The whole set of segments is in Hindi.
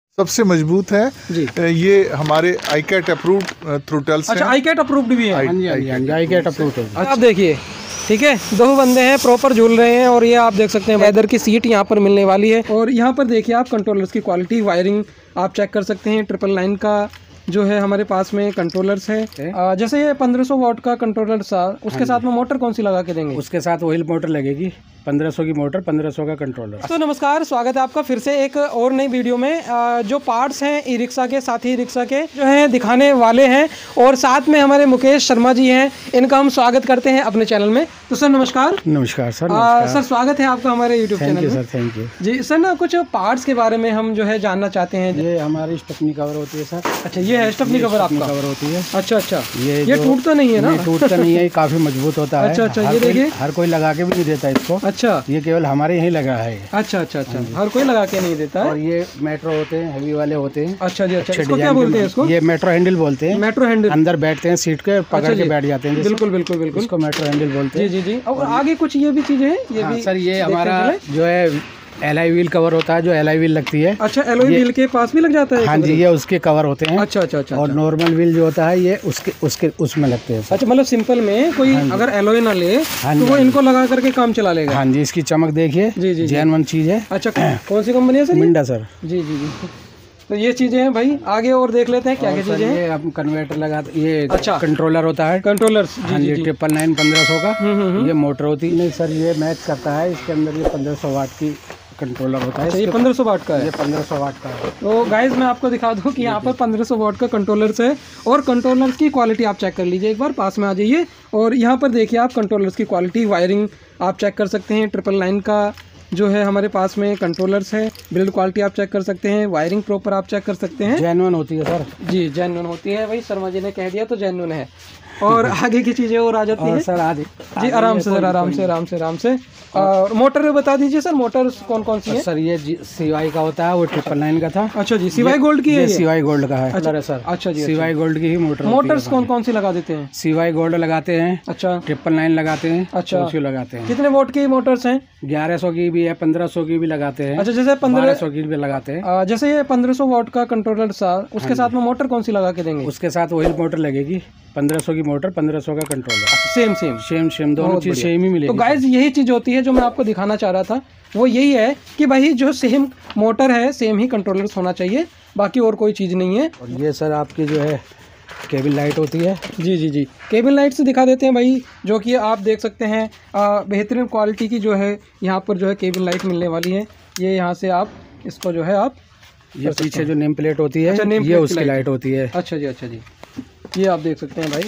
सबसे मजबूत है जी। ये हमारे iCAT अप्रूव्ड थ्रोटल्स अच्छा, iCAT अप्रूव्ड भी है। हाँ जी, iCAT अप्रूव्ड है। आप देखिए, ठीक है, दो बंदे हैं प्रॉपर झूल रहे हैं और ये आप देख सकते हैं लेदर की सीट यहाँ पर मिलने वाली है। और यहाँ पर देखिए आप कंट्रोलर्स की क्वालिटी, वायरिंग आप चेक कर सकते हैं। 999 का जो है हमारे पास में कंट्रोलर्स है। जैसे ये 1500 वॉट का कंट्रोलर था, उसके साथ में मोटर कौन सी लगा के देंगे? उसके साथ ऑयल मोटर लगेगी, 1500 की मोटर, 1500 का कंट्रोलर। तो नमस्कार, स्वागत है आपका फिर से एक और नई वीडियो में। जो पार्ट्स हैं ई रिक्शा के, साथ ही रिक्शा के जो हैं दिखाने वाले हैं और साथ में हमारे मुकेश शर्मा जी हैं, इनका हम स्वागत करते हैं अपने चैनल में। तो सर नमस्कार। नमस्कार सर। सर स्वागत है आपका हमारे यूट्यूब चैनल में। Sir thank you ji sir, ना कुछ पार्ट्स के बारे में हम जो है जानना चाहते हैं। ये हमारी स्टेपनी कवर होती है सर। अच्छा, ये है स्टेपनी कवर आपका? कवर होती है। अच्छा अच्छा, ये जो टूटता नहीं है ना? टूटता नहीं है, ये काफी मजबूत होता है। अच्छा अच्छा, ये देखिए, हर कोई लगा के भी नहीं देता इसको। अच्छा, ये केवल हमारे यहीं लगा है। अच्छा अच्छा अच्छा, हर कोई लगा के नहीं देता है। और ये मेट्रो होते हैं, हेवी वाले होते हैं। अच्छा जी, अच्छा, इसको क्या बोलते हैं? इसको ये मेट्रो हैंडल बोलते हैं। मेट्रो हैंडल, अंदर बैठते हैं सीट के, पकड़ के बैठ जाते हैं। बिल्कुल बिल्कुल बिल्कुल, इसको मेट्रो हैंडल बोलते हैं। जी जी जी। और आगे कुछ ये भी चीजें हैं, ये भी सर। ये हमारा जो है एलॉय व्हील कवर होता है, जो एलॉय व्हील लगती है। अच्छा, एलॉय व्हील के पास भी लग जाता है? हाँ जी, ये उसके कवर होते हैं। अच्छा अच्छा अच्छा। और नॉर्मल व्हील जो होता है ये उसके उसमें लगते हैं। अच्छा, मतलब सिंपल में कोई अगर एलॉय ना ले तो वो इनको लगा करके काम चला लेगा? हाँ जी, इसकी चमक देखिए, जी जी, जेन्युइन चीज है। अच्छा, कौन सी कंपनी है सर? मिंडा सर। जी जी जी। तो ये चीजें हैं भाई, आगे और देख लेते हैं क्या क्या चीजें हैं। ये हम कन्वर्टर लगाते, ये अच्छा, कंट्रोलर होता है। कंट्रोलर्स, हाँ जी, 999 1500 का ये मोटर होती है। नहीं सर, ये मैच करता है, इसके अंदर ये 1500 वाट की कंट्रोलर होता है। ये 1500 वाट का है? ये 1500 वाट का है। तो गाइज मैं आपको दिखा दूं कि यहाँ पर 1500 वाट का कंट्रोलर्स है। और कंट्रोलर्स की क्वालिटी आप चेक कर लीजिए, एक बार पास में आ जाइए और यहाँ पर देखिए आप कंट्रोलर्स की क्वालिटी, वायरिंग आप चेक कर सकते हैं। 999 का जो है हमारे पास में कंट्रोलर्स है। बिल्ड क्वालिटी आप चेक कर सकते हैं, वायरिंग प्रॉपर आप चेक कर सकते हैं। जेन्युइन होती है सर। जी, जेन्युइन होती है भाई, शर्मा जी ने कह दिया तो जेन्युइन है। और आगे की चीजें और आ जाती हैं सर। आगे जी, आराम से सर, आराम से आराम से आराम से। और मोटर बता दीजिए सर, मोटर कौन कौन सी है? सर ये CY का होता है, वो 999 का था। अच्छा जी, CY गोल्ड की है? ये CY गोल्ड का है। अच्छा सर। अच्छा जी, CY गोल्ड की ही मोटर। मोटर्स कौन कौन सी लगा देते हैं? CY गोल्ड लगाते हैं। अच्छा, 999 लगाते हैं। अच्छा, लगाते हैं। कितने वोट की मोटर्स हैं? 1100 की भी है, 1500 की भी लगाते हैं। अच्छा, जैसे 1200 की भी लगाते हैं। जैसे ये 1500 वॉट का कंट्रोलर था, उसके साथ में मोटर कौन सी लगा के देंगे? उसके साथ ऑयल मोटर लगेगी, 1500 की मोटर, 1500 का कंट्रोलर। सेम सेम दोनों चीज सेम ही मिलेगी। तो गाइज यही चीज होती है जो मैं आपको दिखाना चाह रहा था, वो यही है कि भाई जो सेम मोटर है सेम ही कंट्रोलर्स होना चाहिए, बाकी और कोई चीज नहीं है। और ये सर आपकी जो है केबल लाइट होती है। जी जी जी, केबल लाइट से दिखा देते हैं भाई, जो कि आप देख सकते हैं बेहतरीन क्वालिटी की जो है यहाँ पर जो है केबल लाइट मिलने वाली है। ये यहाँ से आप इसको जो है आप ये पीछे जो नेम प्लेट होती है, अच्छा, नेम ये प्लेट उसकी लाइट होती है। अच्छा जी, अच्छा जी, ये आप देख सकते हैं भाई।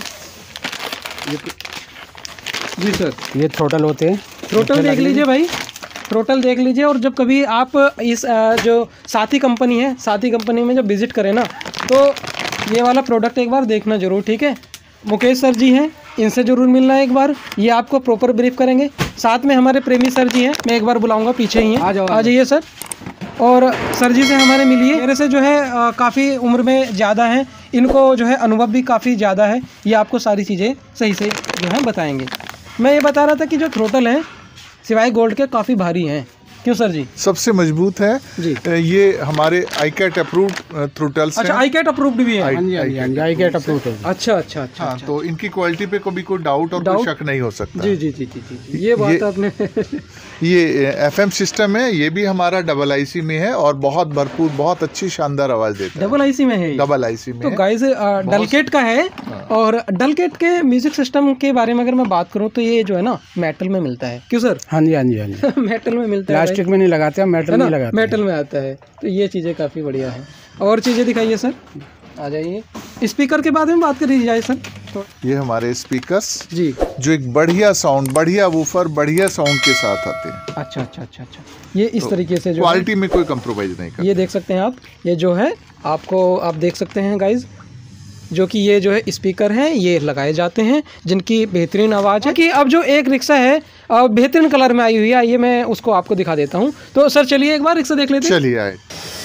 जी सर, ये थ्रोटल होते हैं। थ्रोटल देख लीजिए भाई, थ्रोटल देख लीजिए। और जब कभी आप इस जो साथी कंपनी है, साथी कंपनी में जब विजिट करें ना, तो ये वाला प्रोडक्ट एक बार देखना जरूर, ठीक है। मुकेश सर जी हैं, इनसे ज़रूर मिलना है एक बार, ये आपको प्रॉपर ब्रीफ करेंगे। साथ में हमारे प्रेमी सर जी हैं, मैं एक बार बुलाऊंगा, पीछे ही हैं, आ जाइए सर। और सर जी से हमारे मिलिए, मेरे से जो है काफ़ी उम्र में ज़्यादा हैं, इनको जो है अनुभव भी काफ़ी ज़्यादा है, ये आपको सारी चीज़ें सही से जो है बताएंगे। मैं ये बता रहा था कि जो थ्रोटल हैं CY गोल्ड के काफ़ी भारी हैं, क्यों सर जी? सबसे मजबूत है जी। ये हमारे iCAT अप्रूव्ड थ्रोटल्स हैं। अच्छा, iCAT अप्रूव्ड भी है? हाँ जी, iCAT अप्रूव्ड है। अच्छा अच्छा अच्छा, हाँ, तो इनकी क्वालिटी पे कभी कोई डाउट और कोई शक नहीं हो सकता। जी जी जी जी जी, ये बात आपने ये FM सिस्टम है, ये भी हमारा डबल IC में है और बहुत भरपूर, बहुत अच्छी शानदार आवाज देता है। डबल IC में है? डबल IC में। तो गाइस डलकेट का है। और डलकेट के म्यूजिक सिस्टम के बारे में अगर मैं बात करूं तो ये जो है ना मेटल में मिलता है, क्यों सर? हाँ जी, हाँ जी, हाँ जी। मेटल में मिलता है, प्लास्टिक में नहीं लगाते हैं, मेटल में लगाते हैं। मेटल में आता है, तो ये चीज़ें काफ़ी बढ़िया है। और चीज़ें दिखाइए सर, आ जाइए। स्पीकर के बारे में बात करी जाए सर तो। ये हमारे स्पीकर्स जी, जो एक बढ़िया साउंड, बढ़िया वूफर, बढ़िया साउंड के साथ आते हैं। अच्छा अच्छा अच्छा अच्छा, ये इस तरीके से जो क्वालिटी में कोई कंप्रोमाइज नहीं करते। ये देख सकते हैं आप, ये जो है आपको आप देख सकते हैं गाइज, जो कि ये जो है स्पीकर हैं, ये लगाए जाते हैं जिनकी बेहतरीन आवाज़ है। कि अब जो एक रिक्शा है बेहतरीन कलर में आई हुई है, आइए मैं उसको आपको दिखा देता हूँ। तो सर चलिए एक बार रिक्शा देख लेते हैं। चलिए आए।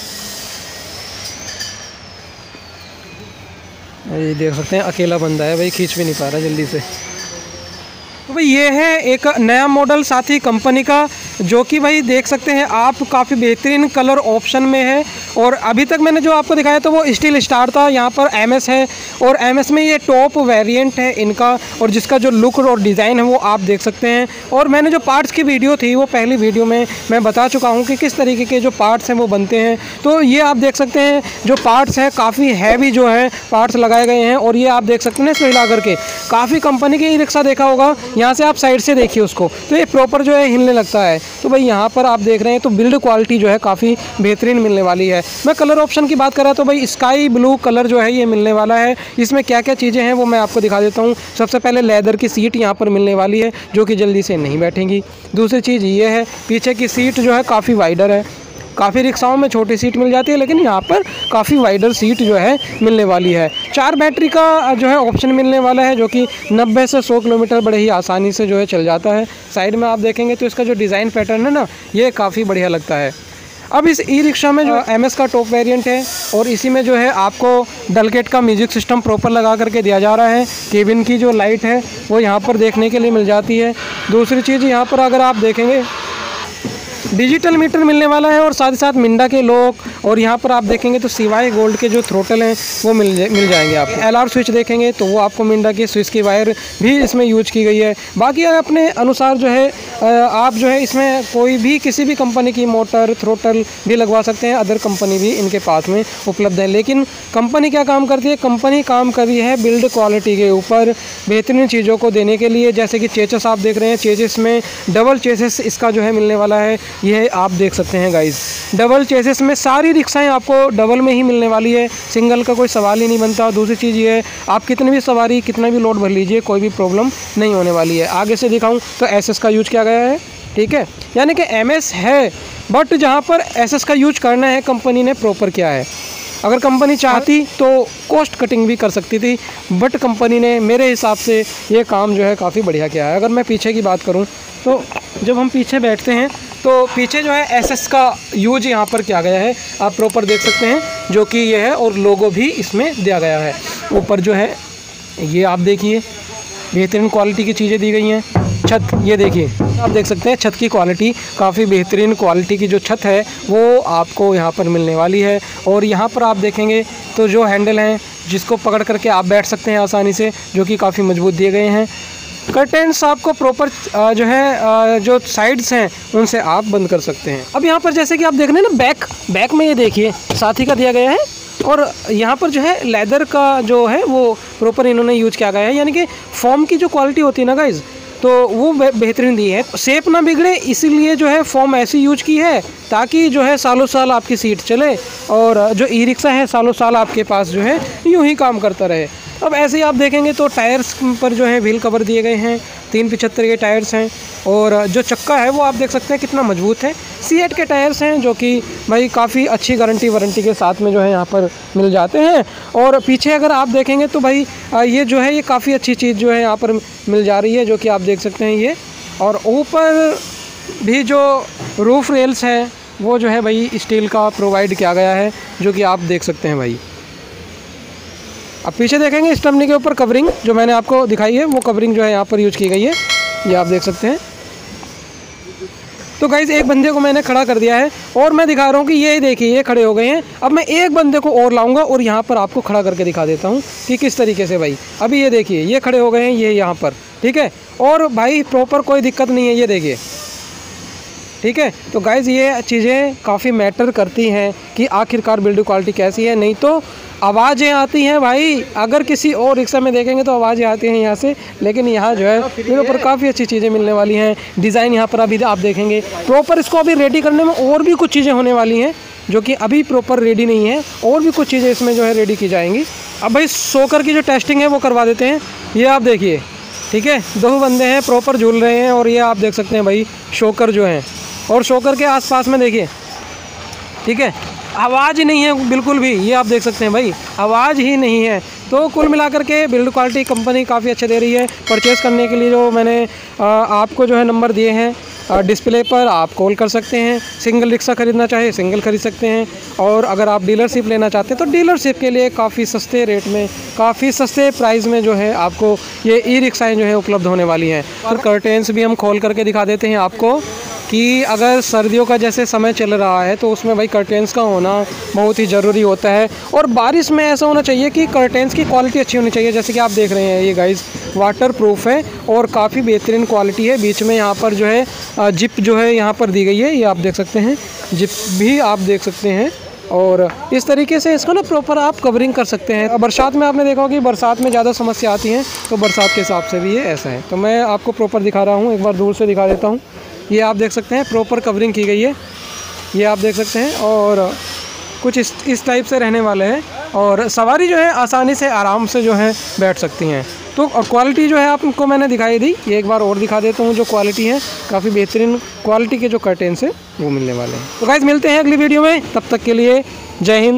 ये देख सकते हैं अकेला बंदा है भाई, खींच भी नहीं पा रहा जल्दी से। तो भाई ये है एक नया मॉडल साथी कंपनी का, जो कि भाई देख सकते हैं आप काफ़ी बेहतरीन कलर ऑप्शन में है और अभी तक मैंने जो आपको दिखाया था वो स्टील स्टार था, यहाँ पर MS है और MS में ये टॉप वेरिएंट है इनका, और जिसका जो लुक और डिज़ाइन है वो आप देख सकते हैं। और मैंने जो पार्ट्स की वीडियो थी वो पहली वीडियो में मैं बता चुका हूँ कि किस तरीके के जो पार्ट्स हैं वो बनते हैं। तो ये आप देख सकते हैं जो पार्ट्स हैं काफ़ी हैवी जो है पार्ट्स लगाए गए हैं, और ये आप देख सकते हैं इसको हिला करके। काफ़ी कंपनी के ई-रिक्शा देखा होगा, यहाँ से आप साइड से देखिए उसको, तो ये प्रॉपर जो है हिलने लगता है। तो भाई यहाँ पर आप देख रहे हैं तो बिल्ड क्वालिटी जो है काफ़ी बेहतरीन मिलने वाली है। मैं कलर ऑप्शन की बात करा तो भाई स्काई ब्लू कलर जो है ये मिलने वाला है। इसमें क्या क्या चीज़ें हैं वो मैं आपको दिखा देता हूँ। सबसे पहले लेदर की सीट यहाँ पर मिलने वाली है जो कि जल्दी से नहीं बैठेंगी। दूसरी चीज़ ये है पीछे की सीट जो है काफ़ी वाइडर है। काफ़ी रिक्शाओं में छोटी सीट मिल जाती है, लेकिन यहाँ पर काफ़ी वाइडर सीट जो है मिलने वाली है। 4 बैटरी का जो है ऑप्शन मिलने वाला है, जो कि 90 से 100 किलोमीटर बड़े ही आसानी से जो है चल जाता है। साइड में आप देखेंगे तो इसका जो डिज़ाइन पैटर्न है ना, ये काफ़ी बढ़िया लगता है। अब इस ई-रिक्शा में जो MS का टॉप वेरिएंट है, और इसी में जो है आपको डलकेट का म्यूजिक सिस्टम प्रॉपर लगा करके दिया जा रहा है। केबिन की जो लाइट है वो यहाँ पर देखने के लिए मिल जाती है। दूसरी चीज़ यहाँ पर अगर आप देखेंगे डिजिटल मीटर मिलने वाला है, और साथ ही साथ मिंडा के लॉक, और यहाँ पर आप देखेंगे तो CY गोल्ड के जो थ्रोटल हैं वो मिल जाएंगे आपको। LR स्विच देखेंगे तो वो आपको मिंडा के स्विच की वायर भी इसमें यूज की गई है। बाकी अपने अनुसार जो है आप जो है इसमें कोई भी किसी भी कंपनी की मोटर थ्रोटल भी लगवा सकते हैं। अदर कंपनी भी इनके पास में उपलब्ध है। लेकिन कंपनी क्या काम करती है, कंपनी काम कर रही है बिल्ड क्वालिटी के ऊपर बेहतरीन चीज़ों को देने के लिए। जैसे कि चेसिस आप देख रहे हैं, चेसिस में डबल चेसिस इसका जो है मिलने वाला है, ये आप देख सकते हैं गाइस। डबल चेसिस में सारी रिक्शाएं आपको डबल में ही मिलने वाली है, सिंगल का कोई सवाल ही नहीं बनता। दूसरी चीज़ ये है आप कितनी भी सवारी कितना भी लोड भर लीजिए, कोई भी प्रॉब्लम नहीं होने वाली है। आगे से दिखाऊं तो SS का यूज किया गया है, ठीक है, यानी कि MS है, बट जहां पर SS का यूज करना है कंपनी ने प्रॉपर किया है। अगर कंपनी चाहती तो कॉस्ट कटिंग भी कर सकती थी, बट कंपनी ने मेरे हिसाब से ये काम जो है काफ़ी बढ़िया किया है। अगर मैं पीछे की बात करूं तो जब हम पीछे बैठते हैं तो पीछे जो है SS का यूज यहाँ पर किया गया है, आप प्रॉपर देख सकते हैं, जो कि ये है, और लोगो भी इसमें दिया गया है। ऊपर जो है ये आप देखिए बेहतरीन क्वालिटी की चीज़ें दी गई हैं। छत ये देखिए आप देख सकते हैं, छत की क्वालिटी काफ़ी बेहतरीन क्वालिटी की जो छत है वो आपको यहाँ पर मिलने वाली है। और यहाँ पर आप देखेंगे तो जो हैंडल हैं जिसको पकड़ करके आप बैठ सकते हैं आसानी से, जो कि काफ़ी मजबूत दिए गए हैं। कर्टेंस आपको प्रॉपर जो है जो साइड्स हैं उनसे आप बंद कर सकते हैं। अब यहाँ पर जैसे कि आप देख रहे हैं ना, बैक में ये देखिए साथी का दिया गया है, और यहाँ पर जो है लेदर का जो है वो प्रॉपर इन्होंने यूज किया गया है। यानी कि फोम की जो क्वालिटी होती है ना गाइज, तो वो बेहतरीन दी है। शेप ना बिगड़े इसीलिए जो है फोम ऐसी यूज की है ताकि जो है सालों साल आपकी सीट चले, और जो ई-रिक्शा है सालों साल आपके पास जो है यूं ही काम करता रहे। अब ऐसे ही आप देखेंगे तो टायर्स पर जो है व्हील कवर दिए गए हैं, 375 के टायर्स हैं, और जो चक्का है वो आप देख सकते हैं कितना मजबूत है। C8 के टायर्स हैं, जो कि भाई काफ़ी अच्छी गारंटी वारंटी के साथ में जो है यहाँ पर मिल जाते हैं। और पीछे अगर आप देखेंगे तो भाई ये जो है ये काफ़ी अच्छी चीज़ जो है यहाँ पर मिल जा रही है, जो कि आप देख सकते हैं ये। और ऊपर भी जो रूफ रेल्स हैं वो जो है भाई स्टील का प्रोवाइड किया गया है, जो कि आप देख सकते हैं भाई। अब पीछे देखेंगे स्टम्पनी के ऊपर कवरिंग जो मैंने आपको दिखाई है, वो कवरिंग जो है यहाँ पर यूज की गई है, ये आप देख सकते हैं। तो गाइज़ एक बंदे को मैंने खड़ा कर दिया है, और मैं दिखा रहा हूँ कि ये देखिए ये खड़े हो गए हैं। अब मैं एक बंदे को और लाऊंगा और यहाँ पर आपको खड़ा करके दिखा देता हूँ कि किस तरीके से भाई। अभी ये देखिए ये खड़े हो गए हैं, ये यहाँ पर, ठीक है, और भाई प्रॉपर कोई दिक्कत नहीं है, ये देखिए, ठीक है। तो गाइज़ ये चीज़ें काफ़ी मैटर करती हैं कि आखिरकार बिल्ड क्वालिटी कैसी है। नहीं तो आवाज़ें आती हैं भाई, अगर किसी और रिक्शा में देखेंगे तो आवाज़ें आती हैं यहाँ से, लेकिन यहाँ जो है मेरे ऊपर काफ़ी अच्छी चीज़ें मिलने वाली हैं। डिज़ाइन यहाँ पर अभी आप देखेंगे प्रॉपर, इसको अभी रेडी करने में और भी कुछ चीज़ें होने वाली हैं जो कि अभी प्रॉपर रेडी नहीं है, और भी कुछ चीज़ें इसमें जो है रेडी की जाएंगी। अब भाई शोकर की जो टेस्टिंग है वो करवा देते हैं। ये आप देखिए, ठीक है, 2 बंदे हैं प्रॉपर झूल रहे हैं, और ये आप देख सकते हैं भाई शोकर जो हैं, और शोकर के आसपास में देखिए, ठीक है, आवाज़ ही नहीं है बिल्कुल भी, ये आप देख सकते हैं भाई, आवाज़ ही नहीं है। तो कुल मिलाकर के बिल्ड क्वालिटी कंपनी काफ़ी अच्छे दे रही है। परचेज़ करने के लिए जो मैंने आपको जो है नंबर दिए हैं डिस्प्ले पर, आप कॉल कर सकते हैं। सिंगल रिक्शा ख़रीदना चाहे सिंगल खरीद सकते हैं, और अगर आप डीलरशिप लेना चाहते हैं तो डीलरशिप के लिए काफ़ी सस्ते रेट में, काफ़ी सस्ते प्राइस में जो है आपको ये ई-रिक्शाएँ जो है उपलब्ध होने वाली हैं। और कर्टेंस भी हम खोल करके दिखा देते हैं आपको। कि अगर सर्दियों का जैसे समय चल रहा है तो उसमें भाई कर्टेंस का होना बहुत ही ज़रूरी होता है। और बारिश में ऐसा होना चाहिए कि कर्टेंस की क्वालिटी अच्छी होनी चाहिए। जैसे कि आप देख रहे हैं ये गाइस वाटर प्रूफ है और काफ़ी बेहतरीन क्वालिटी है। बीच में यहाँ पर जो है जिप जो है यहाँ पर दी गई है, ये आप देख सकते हैं, जिप भी आप देख सकते हैं। और इस तरीके से इसको ना प्रॉपर आप कवरिंग कर सकते हैं। बरसात में आपने देखा होगा कि बरसात में ज़्यादा समस्या आती हैं, तो बरसात के हिसाब से भी ये ऐसा है। तो मैं आपको प्रॉपर दिखा रहा हूँ, एक बार दूर से दिखा देता हूँ। ये आप देख सकते हैं प्रॉपर कवरिंग की गई है, ये आप देख सकते हैं। और कुछ इस टाइप से रहने वाले हैं और सवारी जो है आसानी से आराम से जो है बैठ सकती हैं। तो क्वालिटी जो है आपको मैंने दिखाई दी, ये एक बार और दिखा देता हूँ। जो क्वालिटी है काफ़ी बेहतरीन क्वालिटी के जो कर्टेन्स हैं वो मिलने वाले हैं। तो गाइस मिलते हैं अगली वीडियो में, तब तक के लिए जय हिंद।